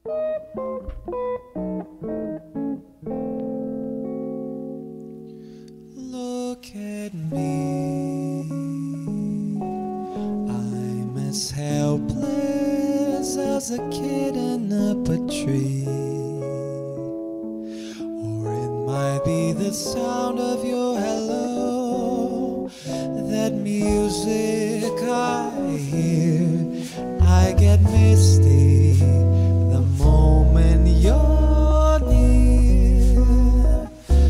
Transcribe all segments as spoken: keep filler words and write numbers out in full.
Look at me, I'm as helpless as a kitten up a tree. Or it might be the sound of your hello, that music I hear. I get misty the moment you're near.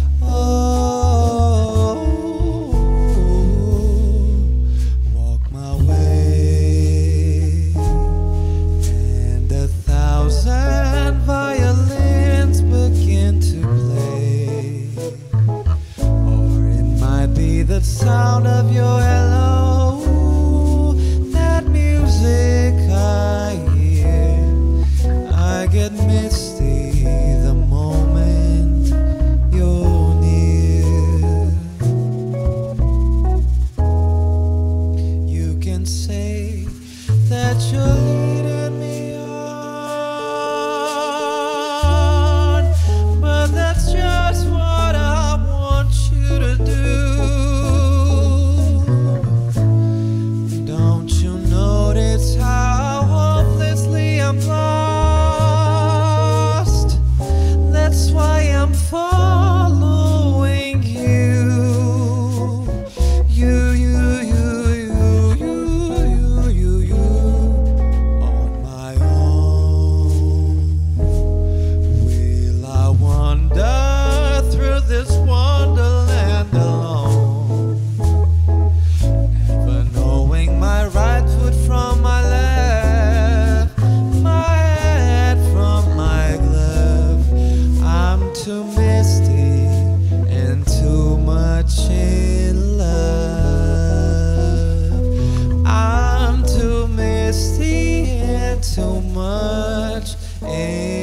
Oh, walk my way, and a thousand violins begin to play. Or it might be the sound of your hello, that music I hear. I get misty the moment you're near. You can say that you're leading me on, but that's just what I want you to do. Don't you notice how hopelessly I'm lost? That's why I'm following you. You, you, you, you, you, you, you, you, on my own. Will I wander through this wonderland alone, never knowing my right foot from my left, my head from my glove? I'm too misty and too much in love. I'm too misty and too much in